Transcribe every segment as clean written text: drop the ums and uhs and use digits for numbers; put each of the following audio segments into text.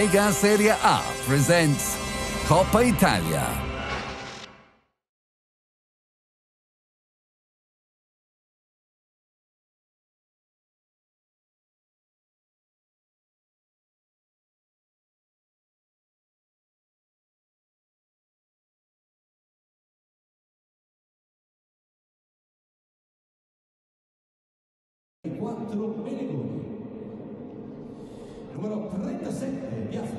Lega Serie A presents Coppa Italia. Numero 37 Piazza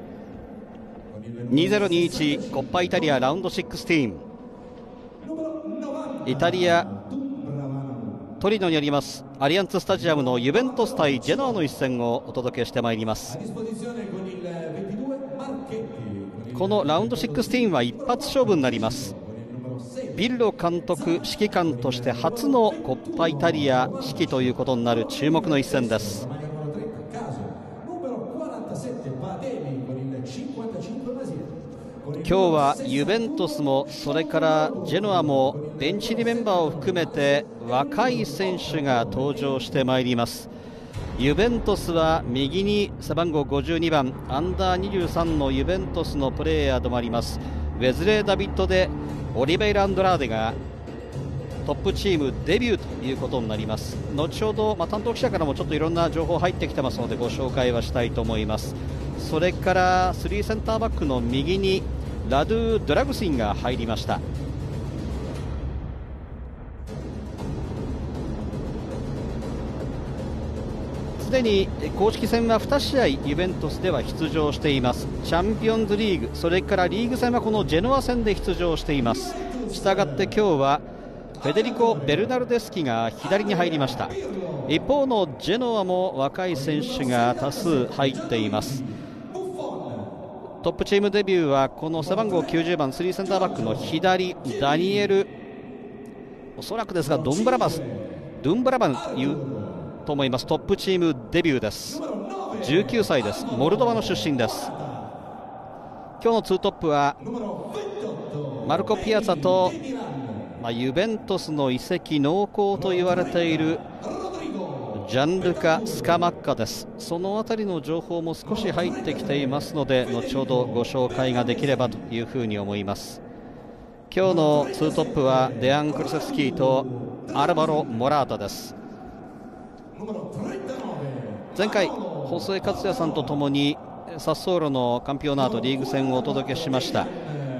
2021コッパイタリアラウンド16、イタリアトリノにありますアリアンツスタジアムのユベントス対ジェノアの一戦をお届けしてまいります。このラウンド16は一発勝負になります。ビッロ監督指揮官として初のコッパイタリア指揮ということになる注目の一戦です。今日はユベントスもそれからジェノアもベンチ入りメンバーを含めて若い選手が登場してまいります。ユベントスは右に背番号52番アンダー23のユベントスのプレーヤーでもありますウェズレー・ダビッドでオリベイラ・アンドラーデがトップチームデビューということになります。後ほど、担当記者からもちょっといろんな情報入ってきてますのでご紹介はしたいと思います。それから3センターバックの右にラドゥ・ドラグシンが入りました。すでに公式戦は2試合ユベントスでは出場しています。チャンピオンズリーグ、それからリーグ戦はこのジェノア戦で出場しています。したがって今日はフェデリコ・ベルナルデスキが左に入りました。一方のジェノアも若い選手が多数入っています。トップチームデビューはこの背番号90番3センターバックの左ダニエル、おそらくですがドゥンブラバンというと思います。トップチームデビューです。19歳です。モルドバの出身です。今日のツートップはマルコ・ピアツァと、ユベントスの移籍濃厚と言われているジャンルカ・スカマッカです。そのあたりの情報も少し入ってきていますので後ほどご紹介ができればというふうに思います。今日のツートップはデアン・クルセフスキーとアルバロ・モラータです。前回ホセ・カツヤさんとともにサッソーロのカンピオナートリーグ戦をお届けしました。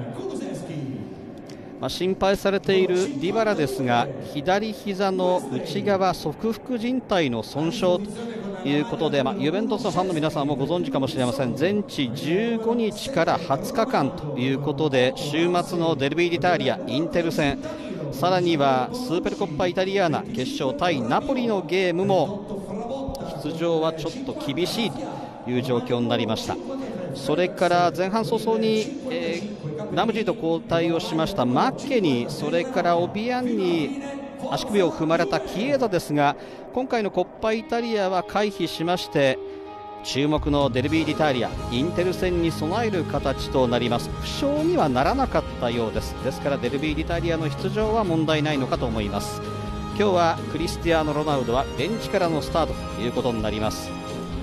心配されているディバラですが左膝の内側側副靭帯の損傷ということで、ユベントスのファンの皆さんもご存知かもしれません。全治15日から20日間ということで週末のデルビー・ディターリアインテル戦、さらにはスーペルコッパイタリアーナ決勝対ナポリのゲームも出場はちょっと厳しいという状況になりました。それから前半早々に、ラムジーと交代をしましたマッケに、それからオビアンに足首を踏まれたキエザですが今回のコッパイタリアは回避しまして注目のデルビー・ディターリアインテル戦に備える形となります。負傷にはならなかったようです。ですからデルビー・ディターリアの出場は問題ないのかと思います。今日はクリスティアーノ・ロナウドはベンチからのスタートということになります。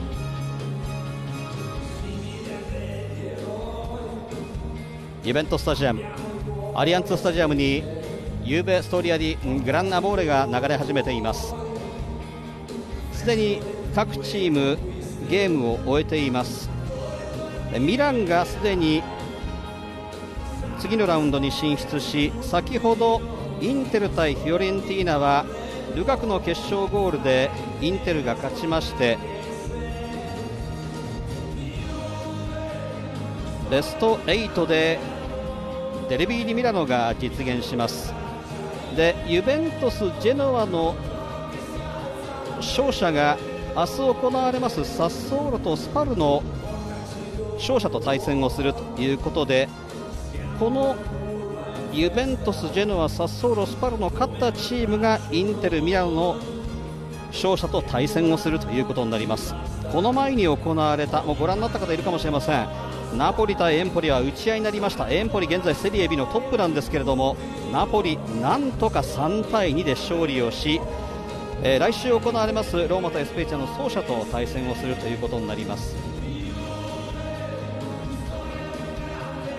ユベントスタジアムアリアンツスタジアムにユーベストリアディグランアモーレが流れ始めています。すでに各チームゲームを終えています。ミランがすでに次のラウンドに進出し、先ほどインテル対フィオレンティーナはルカクの決勝ゴールでインテルが勝ちましてベスト8でデルビー・ディ・ミラノが実現します。でユベントス・ジェノアの勝者が明日行われますサッソーロとスパルの勝者と対戦をするということで、このユベントス、ジェノア、サッソーロ、スパルの勝ったチームがインテル・ミラノの勝者と対戦をするということになります。この前に行われた、もうご覧になった方いるかもしれません、ナポリ対エンポリは打ち合いになりました。エンポリ現在セリエ B のトップなんですけれどもナポリなんとか3対2で勝利をし、来週行われますローマ対スペーチャの走者と対戦をするということになります。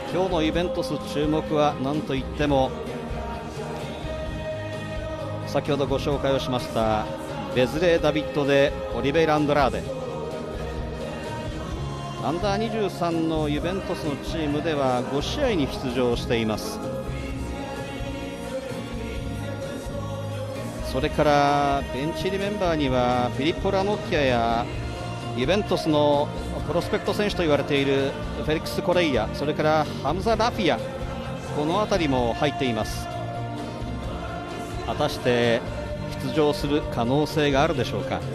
今日のイベントス注目は何といっても先ほどご紹介をしましたベズレー・ダビッドでオリベイラ・アンドラーデ、アンダー23のユベントスのチームでは5試合に出場しています。それからベンチ入りメンバーにはフィリッポ・ラノッキアやユベントスのプロスペクト選手と言われているフェリックス・コレイア、それからハムザ・ラフィア、この辺りも入っています。果たして出場する可能性があるでしょうか。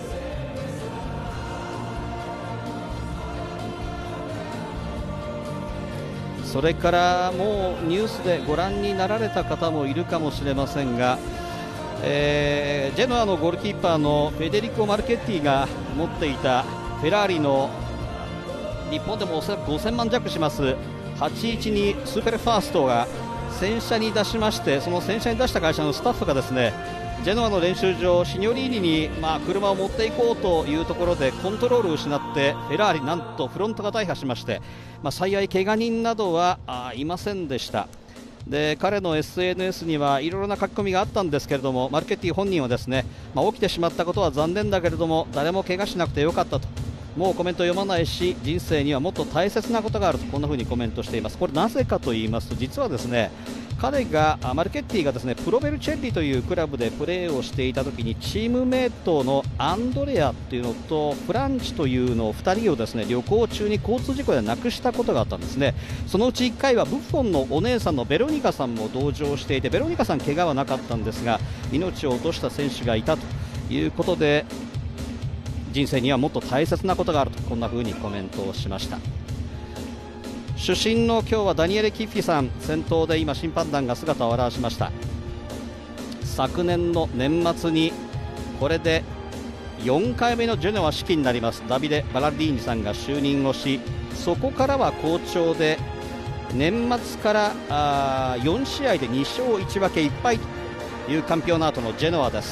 それからもうニュースでご覧になられた方もいるかもしれませんが、ジェノアのゴールキーパーのフェデリコ・マルケッティが持っていたフェラーリの日本でもおそらく5000万弱します812スーペルファーストが洗車に出しまして、その洗車に出した会社のスタッフがですね、ジェノアの練習場シニョリーニに車を持っていこうというところでコントロールを失ってフェラーリなんとフロントが大破しまして、幸い怪我人などはいませんでした。で彼の SNS にはいろいろな書き込みがあったんですけれども、マルケッティ本人はですね、起きてしまったことは残念だけれども誰も怪我しなくてよかったと、もうコメント読まないし人生にはもっと大切なことがあると、こんな風にコメントしています。これなぜかと言いますと、実はですね、彼がマルケッティがですねプロベルチェッリというクラブでプレーをしていた時にチームメートのアンドレアというのとフランチというのを2人をですね旅行中に交通事故で亡くしたことがあったんですね。そのうち1回はブッフォンのお姉さんのベロニカさんも同乗していて、ベロニカさん怪我はなかったんですが命を落とした選手がいたということで、人生にはもっと大切なことがあると、こんな風にコメントをしました。主審の今日はダニエレ・キッフィさん先頭で今審判団が姿を現しました。昨年の年末にこれで4回目のジェノア指揮になりますダビデ・バラディーニさんが就任をし、そこからは好調で年末から4試合で2勝1分け1敗というカンピオナートのジェノアです。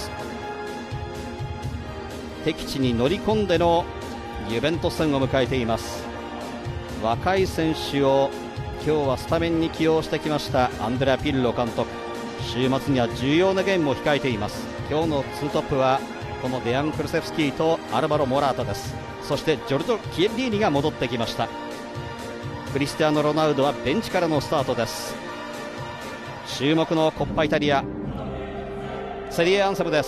敵地に乗り込んでのユベントス戦を迎えています。若い選手を今日はスタメンに起用してきましたアンドレア・ピルロ監督。週末には重要なゲームも控えています。今日の2トップはこのデアン・クルセフスキーとアルバロ・モラータです。そしてジョルジョ・キエリーニが戻ってきました。クリスティアーノ・ロナウドはベンチからのスタートです。注目のコッパイタリアセリエアンセムです。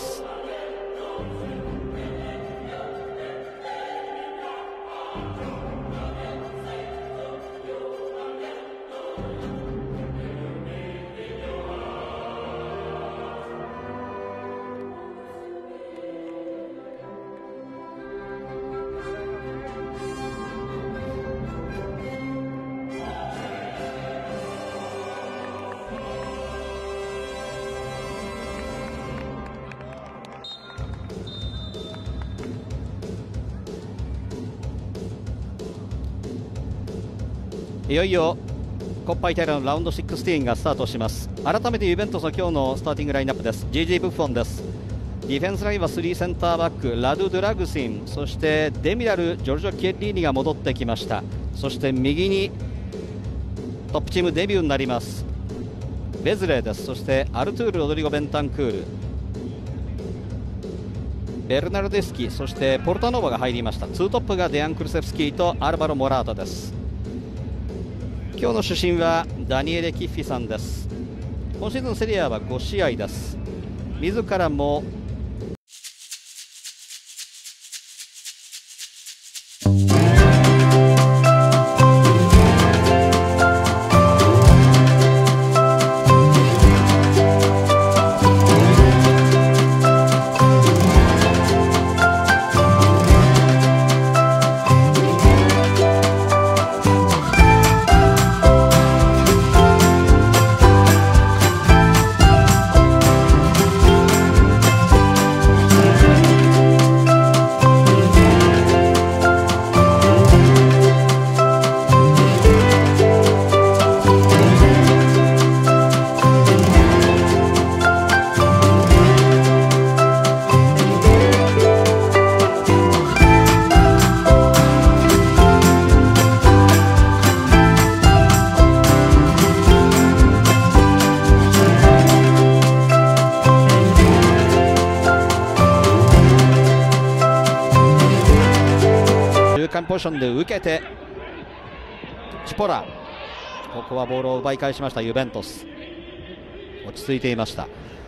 いよいよコッパイタリアのラウンド16がスタートします。改めてユベントスの今日のスターティングラインナップです。 GG ブッフォンです。ディフェンスラインは3センターバックラドゥ・ドゥラグシン、そしてデミラル・ジョルジョ・キエリーニが戻ってきました。そして右にトップチームデビューになりますベズレーです。そしてアルトゥール・ロドリゴ・ベンタンクール、ベルナルデスキ、そしてポルタノーバが入りました。2トップがデアン・クルセフスキーとアルバロ・モラータです。今日の主審はダニエレ・キッフィさんです。今シーズンセリアは5試合です。自らもポジションで受けてチポラ、ここはボールを奪い返しましたユベントス。落ち着いていました。